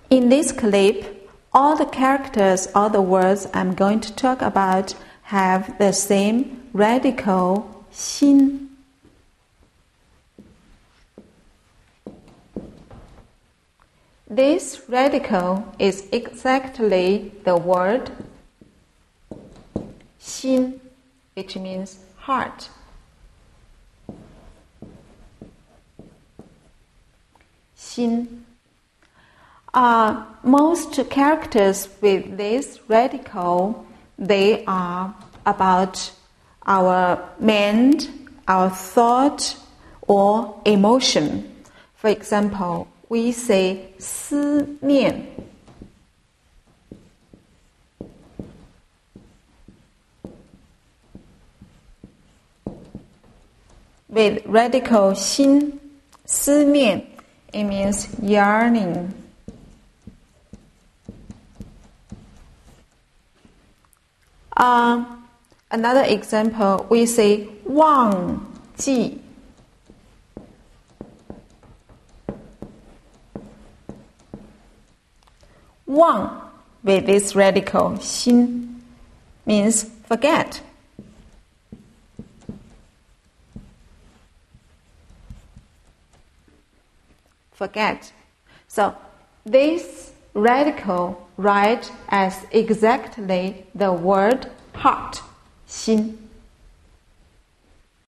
In this clip, all the characters or the words I'm going to talk about have the same radical 心. This radical is exactly the word 心, which means heart. 心. Most characters with this radical, they are about our mind, our thought, or emotion. For example, we say 思念. With radical 心, 思念, it means yearning. Another example, we say 忘记. Wang with this radical 心 means forget. Forget. So this radical write as exactly the word heart, 心.